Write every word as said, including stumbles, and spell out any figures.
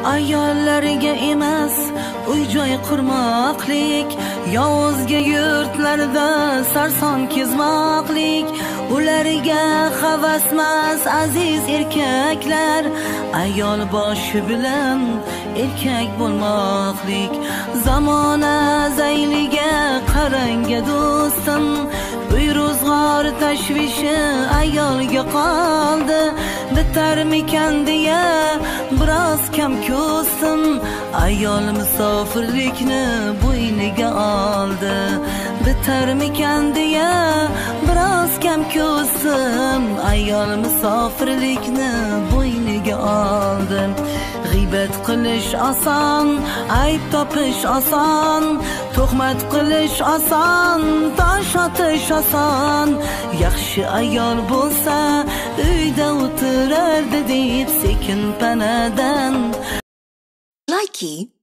Ayollarga emas uy-joy qurmoqlik, yovuzga yurtlarda sarson kezmoqlik. Ularga havasmas aziz erkaklar, ayol boshi bilan erkak bo'lmoqlik. Zamona zayliga qaranga do'stim, uy ro'zg'or tashvishi ayolga qoldi. Bitarmikan deya biroz kam ko'stim, ayol musofirlikni bo'yniga oldi. Bitarmikan deya biroz kam ko'stim, ayol musofirlikni bo'yniga oldi. G'iybat qilish oson, ayb topish oson, tuhmat qilish oson, tosh otish oson. Yaxshi ayol bo'lsa uyda o'tirardi deb sekin panadan. Likey